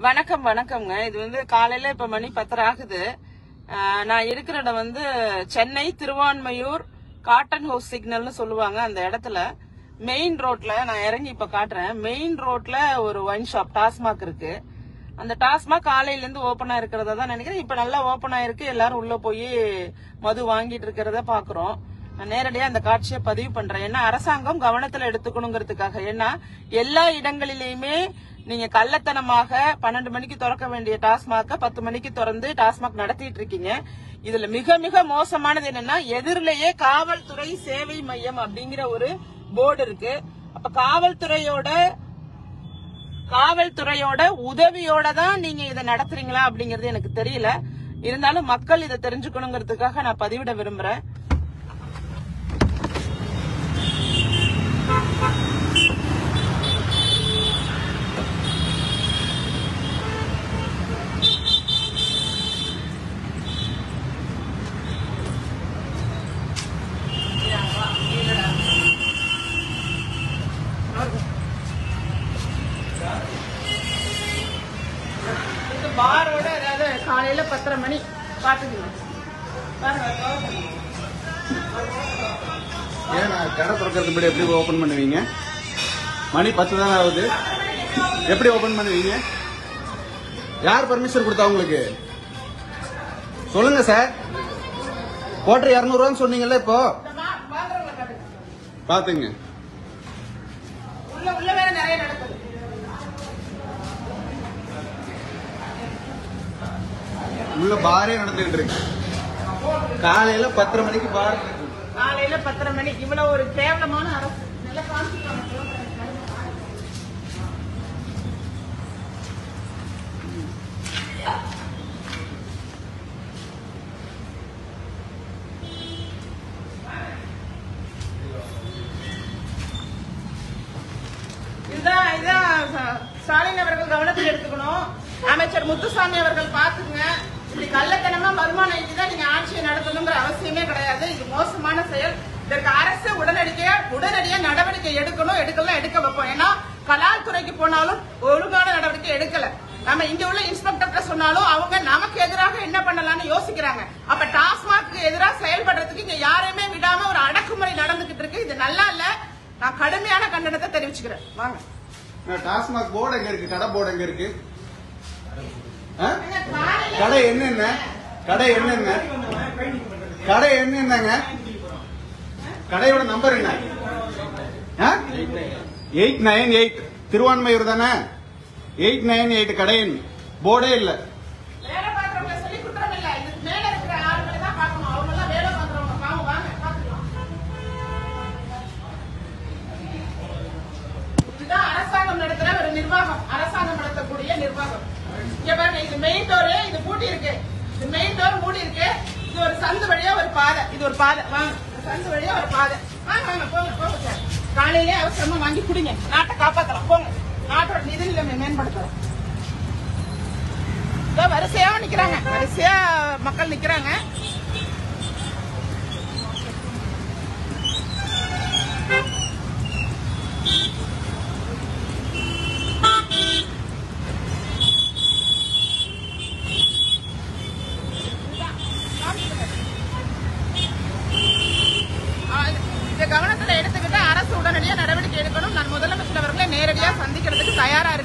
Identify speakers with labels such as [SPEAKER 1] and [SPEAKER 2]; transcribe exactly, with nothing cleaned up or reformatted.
[SPEAKER 1] வணக்கம் வணக்கம்ங்க. இது வந்து காலையில இப்ப மணி பத்தரை ஆகுது. நான் இருக்கிற இடம் வந்து சென்னை திருவான்மையூர் காட்டன் ஹவுஸ் சிக்னல்னு சொல்லுவாங்க. அந்த இடத்துல மெயின் ரோட்ல நான் இறங்கி இப்ப காட்டுறேன். மெயின் ரோட்ல ஒரு ஒயின் ஷாப் டாஸ்மாக் இருக்கு. அந்த டாஸ்மாக் காலையில இருந்து ஓபனா இருக்கிறதா தான் நினைக்கிறேன். இப்ப நல்லா ஓபன் ஆயிருக்கு. எல்லாரும் உள்ள போய் மது வாங்கிட்டு இருக்கிறத பாக்குறோம். நான் நேரடியா அந்த காட்சியை பதிவு பண்றேன். ஏன்னா அரசாங்கம் கவனத்துல எடுத்துக்கணுங்கிறதுக்காக. ஏன்னா எல்லா இடங்களிலுமே நீங்க கள்ளத்தனமாக பன்னெண்டு மணிக்கு திறக்க வேண்டிய டாஸ்மாக பத்து மணிக்கு திறந்து டாஸ்மாக் நடத்திட்டு இருக்கீங்க. இதுல மிக மிக மோசமானது என்னன்னா, எதிரிலேயே காவல்துறை சேவை மையம் அப்படிங்கிற ஒரு போர்டு இருக்கு. அப்ப காவல்துறையோட காவல்துறையோட உதவியோட தான் நீங்க இதை நடத்துறீங்களா அப்படிங்கறது எனக்கு தெரியல. இருந்தாலும் மக்கள் இதை தெரிஞ்சுக்கணுங்கிறதுக்காக நான் பதிவிட விரும்புறேன். பாரோட அதாவது காலையில பத்தரை மணி பாத்துக்கணும்.
[SPEAKER 2] ஏன் கடை திறக்கிறதுக்கு முன்னாடி எப்படி ஓபன் பண்ணுவீங்க? மணி பத்து தானே ஆகுது, எப்படி ஓபன் பண்ணுவீங்க? யார் பர்மிஷன் கொடுத்தா உங்களுக்கு? சொல்லுங்க சார். கோட்டர் இருநூறு ரூபான்னு சொன்னீங்கல்ல, இப்போ பாத்துங்க.
[SPEAKER 1] உள்ள உள்ள வேற நிறைய நடக்குது.
[SPEAKER 2] உள்ள பாரே நடந்துகிட்டு இருக்கு. காலையில பத்தரை மணிக்கு பார்.
[SPEAKER 1] காலையில பத்தரை மணி. இவ்வளவு ஒரு கேவலமான அரசு. இதுதான் இதுதான் ஸ்டாலின் அவர்கள் கவனத்தில் எடுத்துக்கணும். அமைச்சர் முத்துசாமி அவர்கள் பாத்துங்க. இப்படி கள்ளத்தனமா வருமானம் ஈட்டிதான் நீங்க ஆட்சியை நடத்தணுங்கிற அவசியமே கிடையாது. இது மோசமான செயல். இதற்கு அரசு உடனடியா உடனடியா நடவடிக்கை எடுக்கணும். எடுக்கலாம், எடுக்க வைப்போம். ஏன்னா கலால் துறைக்கு போனாலும் ஒழுங்கான நடவடிக்கை எடுக்கல. நம்ம இங்க உள்ள இன்ஸ்பெக்டர் சொன்னாலும் அவங்க நமக்கு எதிராக என்ன பண்ணலாம்னு யோசிக்கிறாங்க. அப்ப டாஸ்மாக் எதிராக செயல்படுறதுக்கு இங்க யாரையுமே விடாம ஒரு அடக்குமுறை நடந்துகிட்டு இருக்கு. இது நல்லா இல்ல. நான் கடுமையான கண்டனத்தை தெரிவிச்சுக்கிறேன். வாங்க.
[SPEAKER 2] டாஸ்மாக் போர்டு எங்க இருக்கு? கடை போர்டு எங்க இருக்கு? கடை என்னென்ன கடை என்னென்ன கடை என்னென்னங்க? கடையோட நம்பர் என்ன? எயிட் நைன் எயிட் திருவான்மையூர் தானே? எயிட் நைன் எயிட் கடையின் போர்டே இல்ல.
[SPEAKER 1] அரசாங்கம் நடத்துற ஒரு நிர்வாகம், அரசாங்கம் நடத்தக்கூடிய நிர்வாகம். இங்க பாருங்க, இது மெயின் டோரு, இது பூட்டி இருக்கு. இது மெயின் டோர் மூடி இருக்கு. இது ஒரு சந்து வழியா ஒரு பாதை. இது ஒரு பாதை. வாங்க, சந்து வழியா ஒரு பாதை. வாங்க வாங்க போங்க போங்க சார். காலையிலே அவசரமா வாங்கி குடிங்க. நாட்டை காப்பாத்தலாம். போங்க. நாட்டோட நிதி நிலைமை மேம்படுத்தலாம். வரிசையா நிக்கிறாங்க. வரிசையா மக்கள் நிக்கிறாங்க. கவனத்துல எடுத்துக்கிட்டு அரசு உடனடியாக நடவடிக்கை எடுக்கணும். நான் முதலமைச்சர் அவர்களை நேரடியாக சந்திக்கிறதுக்கு தயாரா